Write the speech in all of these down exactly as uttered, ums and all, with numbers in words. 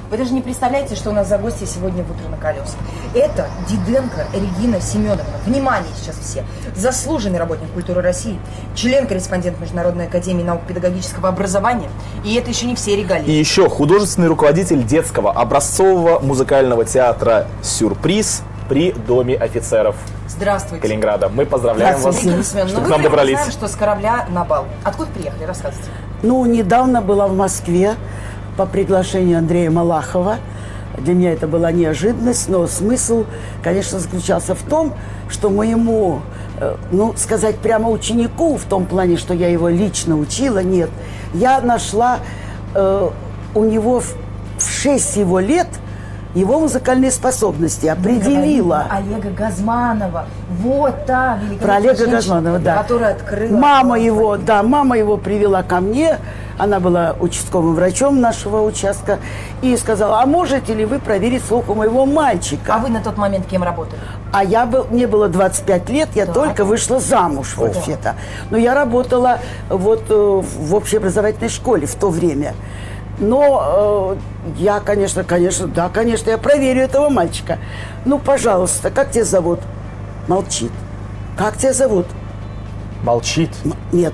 Вы даже не представляете, что у нас за гости сегодня в «Утро на колесах». Это Диденко Регина Семеновна. Внимание сейчас все. Заслуженный работник культуры России, член-корреспондент Международной академии наук педагогического образования. И это еще не все регалии. И еще художественный руководитель детского образцового музыкального театра «Сюрприз» при Доме офицеров. Здравствуйте. Калининграда. Мы поздравляем вас, Регина Семеновна, что ну, к нам добрались. Знаем, что с корабля на бал. Откуда приехали? Рассказывайте. Ну, недавно была в Москве по приглашению Андрея Малахова. Для меня это была неожиданность, но смысл, конечно, заключался в том, что моему, ну, сказать прямо ученику, в том плане, что я его лично учила, нет. Я нашла э, у него в, в шесть его лет его музыкальные способности, определила. Олега Газманова. Вот та великолепная Про Олега женщина, Газманова, да. Которая открыла. Мама его, да, мама его привела ко мне. Она была участковым врачом нашего участка. И сказала, а можете ли вы проверить слух у моего мальчика? А вы на тот момент кем работали? А я был, мне было двадцать пять лет, я да. только вышла замуж О. вообще-то. Но я работала вот в общеобразовательной школе в то время. Но э, я, конечно, конечно, да, конечно, я проверю этого мальчика. Ну, пожалуйста, как тебя зовут? Молчит. Как тебя зовут? Молчит? М- нет.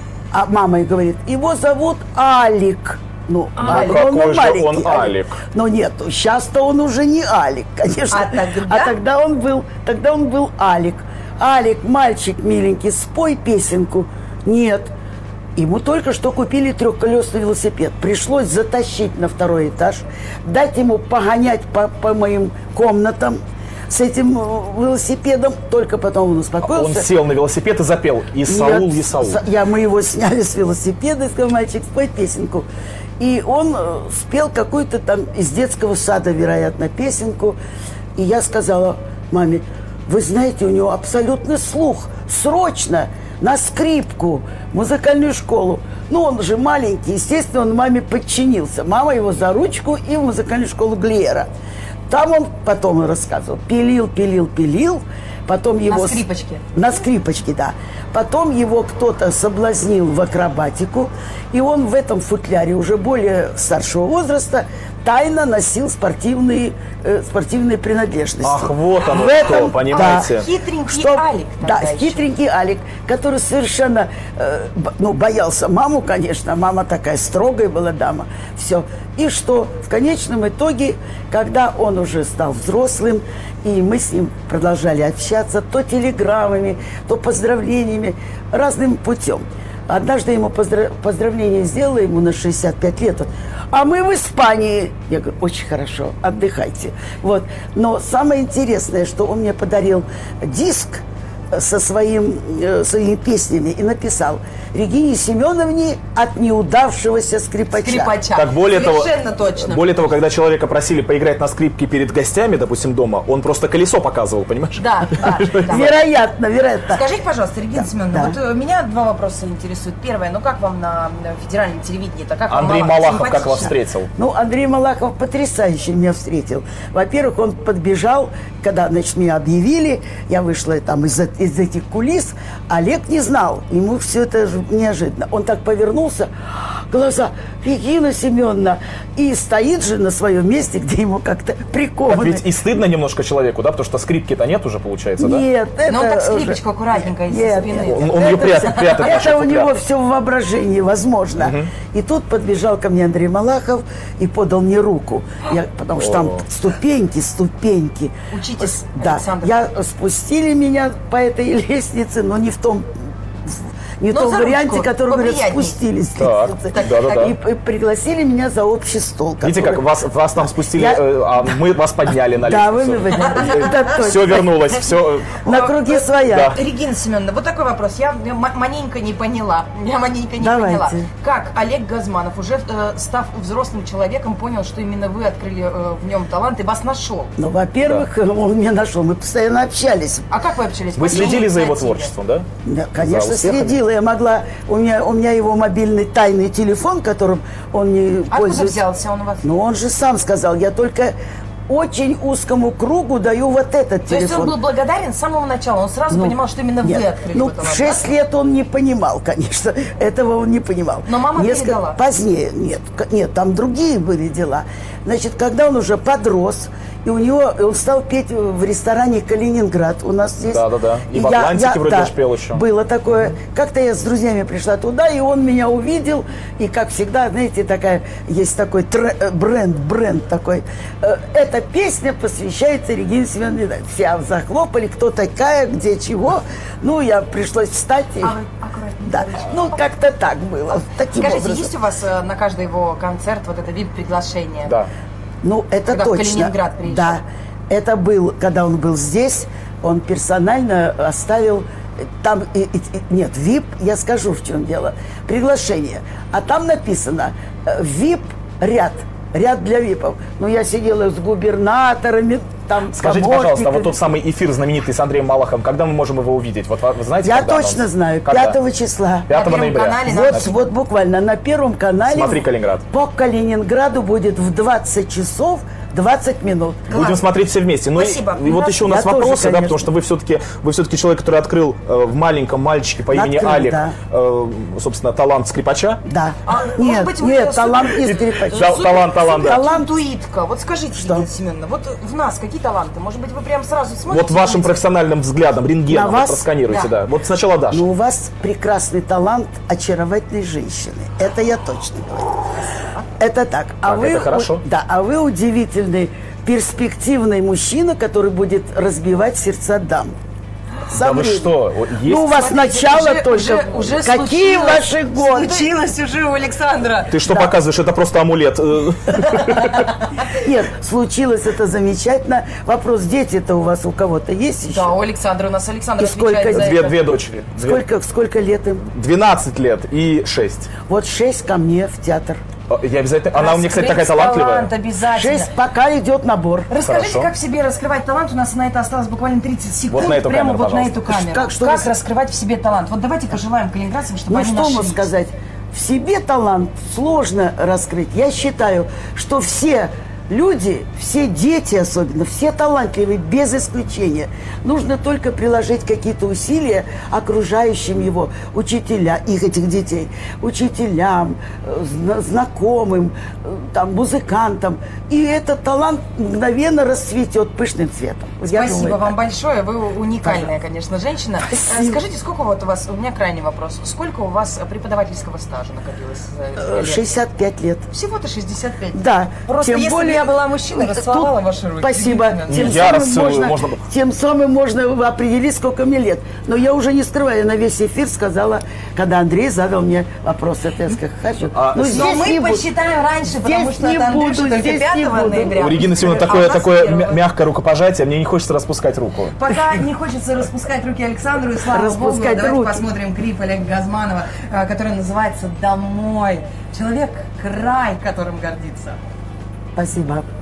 А мама ей говорит, его зовут Алик. Ну, а, Алик, какой он же маленький, он Алик? Но нет, сейчас-то он уже не Алик, конечно. А тогда? А тогда он был, тогда он был Алик. Алик, мальчик миленький, спой песенку. Нет. Ему только что купили трехколесный велосипед. Пришлось затащить на второй этаж, дать ему погонять по, по моим комнатам с этим велосипедом. Только потом он успокоился. Он сел на велосипед и запел «Исаул, Нет, Исаул». Я, мы его сняли с велосипеда и сказал, мальчик, спой песенку. И он спел какую-то там из детского сада, вероятно, песенку. И я сказала маме, вы знаете, у него абсолютный слух. Срочно! На скрипку, музыкальную школу. Ну, он же маленький, естественно, он маме подчинился. Мама его за ручку и в музыкальную школу Глиера. Там он, потом он рассказывал, пилил, пилил, пилил. Потом его... На скрипочке? На скрипочке, да. Потом его кто-то соблазнил в акробатику. И он в этом футляре уже более старшего возраста тайно носил спортивные, э, спортивные принадлежности. Ах, вот оно в этом, что, понимаете? Да, хитренький что, Алик. Да, еще. хитренький Алик, который совершенно, э, ну, боялся маму, конечно. Мама такая строгая была дама. Все. И что в конечном итоге, когда он уже стал взрослым, и мы с ним продолжали общаться то телеграммами, то поздравлениями, разным путем. Однажды ему поздрав... поздравление сделала ему на шестьдесят пять лет. А мы в Испании. Я говорю, очень хорошо, отдыхайте. Вот. Но самое интересное, что он мне подарил диск со своим, э, своими песнями и написал Регине Семеновне от неудавшегося скрипача. Скрипача. Так, более Совершенно того, точно. Более того, когда человека просили поиграть на скрипке перед гостями, допустим, дома, он просто колесо показывал, понимаешь? Да, да, да. Вероятно, вероятно. Скажите, пожалуйста, Регина Да, Семеновна, да. вот э, меня два вопроса интересуют. Первое, ну как вам на, на федеральном телевидении-то? Как вам Андрей Малахов? Малахов как вас Симпатично? встретил? Ну, Андрей Малахов потрясающе меня встретил. Во-первых, он подбежал, когда, значит, меня объявили, я вышла там из, из этих кулис, Олег не знал, ему все это неожиданно. Он так повернулся, глаза, Регина Семеновна, и стоит же на своем месте, где ему как-то приковано. Ведь и стыдно немножко человеку, да, потому что скрипки-то нет уже, получается, да? Нет, это Но он так уже- скрипочку аккуратненько из-за Нет, спины. нет. Он- он её Это прятает- всё- прятает Это наши у него футляр. все в воображении, возможно. И тут подбежал ко мне Андрей Малахов и подал мне руку. Я, потому что там О. ступеньки, ступеньки. Учитесь, Да, Александр. я спустили меня по этой лестнице, но не в том... Не в Но том за варианте, ручку, который, говорят, поприятней. спустились с Так, лестницы. да-да-да. И п- пригласили меня за общий стол. Видите, как который- вас, вас там спустили, Я- э, а мы вас подняли на Да, вы лестницу. меня подняли. Это точно. Все вернулось, все. На круги своя. Да. Регина Семеновна, вот такой вопрос. Я м- маленько не поняла. Я маленько не Давайте. поняла. Как Олег Газманов, уже э, став взрослым человеком, понял, что именно вы открыли э, в нем талант и вас нашел? Ну, во-первых, он меня нашел. Мы постоянно общались. А как вы общались? Вы По чьей следили за его инициативе? творчеством, да? Да, конечно, За успехами? следила. Я могла... У меня, у меня его мобильный тайный телефон, которым он не Откуда пользуется. взялся он у вас? Ну, он же сам сказал. Я только очень узкому кругу даю вот этот То есть он телефон. был благодарен с самого начала, он сразу Ну, понимал, что именно нет, вы открыли ну, вот в талант, шесть да? лет он не понимал, конечно. Этого он не понимал. Но мама передала? Позднее, нет, к- нет, там другие были дела. Значит, когда он уже подрос, и у него, он стал петь в ресторане «Калининград» у нас здесь. Да-да-да. И в я- «Атлантике» я- вроде да, даже пел еще. Было такое. Как-то я с друзьями пришла туда, и он меня увидел. И, как всегда, знаете, такая, есть такой тре- э, бренд, бренд такой. Э, Эта песня посвящается Регине Семеновне. Все захлопали, кто такая, где чего. Ну, я пришлось встать. И... А вы аккуратнее. Да, ну, как-то так было. Таким Скажите, образом. есть у вас э, на каждый его концерт вот это вип-приглашение? Да. Ну, это Когда в точно. Калининград приезжал. Да, это был, когда он был здесь, он персонально оставил там, и- и- и- нет, вип, я скажу, в чем дело, приглашение. А там написано э, вип-ряд, ряд для випов. Ну, я сидела с губернаторами, там, Скажите, помощниками. пожалуйста, а вот тот самый эфир знаменитый с Андреем Малаховым, когда мы можем его увидеть? Вот вы знаете, Я когда точно анонс? знаю, Когда? пятого числа. пятого На Первом ноября. канале Вот, Написано. вот буквально на Первом канале. Смотри, Калининград. По Калининграду будет в двадцать часов двадцать минут. Будем Класс. смотреть все вместе. Ну и- Спасибо. и, вот еще у нас Я тоже, вопросы, да, конечно. потому что вы все-таки вы все-таки человек, который открыл э, в маленьком мальчике по имени Открыл, Алик, да. э, собственно, талант скрипача. Да. А, может нет, быть, вы нет, супер- талант не скрипач. Да, талант, талант, да. Талант. Интуитка. Вот скажите, Что? Елена Семеновна, вот в нас какие таланты? Может быть, вы прям сразу смотрите? Вот вашим видите? профессиональным взглядом, рентгеном, На вот вас? просканируйте, Да. да. Вот сначала Даша. Но у вас прекрасный талант очаровательной женщины. Это я точно говорю. Это так. А Так, вы, это хорошо. у- да, а вы удивительный, перспективный мужчина, который будет разбивать сердца дам. Со Да вы временем. что? Вот есть? Ну, у вас Смотрите, начало уже- только. уже- уже Какие случилось- ваши годы? Случилось уже у Александра. Ты что показываешь? Это просто амулет. Э, Нет, случилось это замечательно. Вопрос, дети-то у вас у кого-то есть еще? Да, у Александра, у нас Александр И сколько отвечает за Две, это. две дочери. Две. Сколько, сколько лет им? двенадцать лет и шесть. Вот шесть ко мне в театр. Я обязательно... Она у меня, кстати, такая Раскрыть талантливая. талант обязательно. Шесть, пока идет набор. Расскажите, Хорошо. как в себе раскрывать талант? У нас на это осталось буквально тридцать секунд. Вот на эту прямо камеру, вот на пожалуйста. эту камеру. Как, что Как вы- раскрывать в себе талант? Вот давайте пожелаем калининградцам, чтобы Ну они что ему нашлись. сказать? В себе талант сложно раскрыть. Я считаю, что все люди, все дети особенно, все талантливые, без исключения. Нужно только приложить какие-то усилия окружающим его, учителя, их этих детей, учителям, э, зна- знакомым, э, там, музыкантам. И этот талант мгновенно расцветет пышным цветом. Вот я Спасибо думаю, вам так. большое. Вы уникальная, конечно, женщина. Э, Спасибо. Скажите, сколько вот у вас, у меня крайний вопрос, сколько у вас преподавательского стажа накопилось за Э, лет? шестьдесят пять лет. Всего-то шестьдесят пять. Да. Просто тем если более, бы я была мужчиной, Тут расцеловала ваши руки. Спасибо. Действительно. Тем Я самым, расцелую, можно, можно- тем самым можно определить, сколько мне лет. Но я уже не скрываю, я на весь эфир сказала, когда Андрей задал мне вопрос, это я сказала, хочу. А, Ну, но здесь Но мы не буду. посчитаем раньше, потому Здесь что не это Андрюша буду, только здесь не пятого буду. ноября. У Регины Семеновны А у такое, нас такое первого. мя- мягкое рукопожатие, мне не хочется распускать руку. Пока не хочется распускать руки Александру, и слава Распускать богу, давайте руки. посмотрим клип Олега Газманова, э, который называется «Домой». Человек, край, которым гордится. Спасибо.